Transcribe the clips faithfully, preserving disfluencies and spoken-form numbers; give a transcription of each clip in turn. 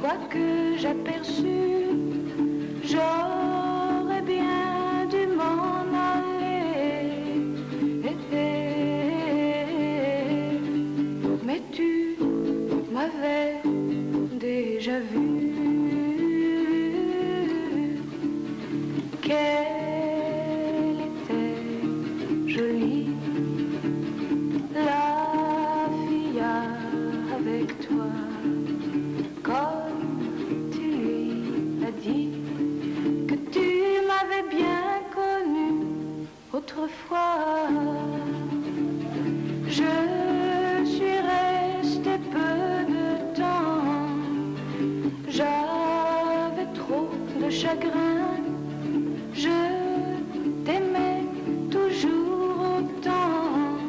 fois que j'aperçus, j'aurais bien dû m'en aller. Mais tu m'avais déjà vu. Qu'elle était jolie, la fille avec toi, comme tu lui as dit que tu m'avais bien connu autrefois. Je suis restée peu de temps, j'avais trop de chagrin. Je t'aimais toujours autant.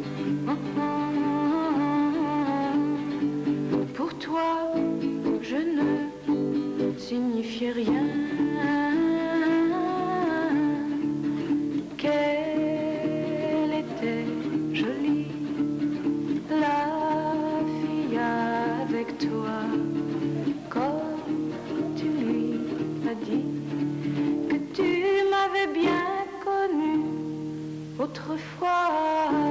Pour toi, je ne signifiais rien. Qu'elle était jolie, la fille avec toi, comme tu lui as dit que tu m'avais bien connu autrefois.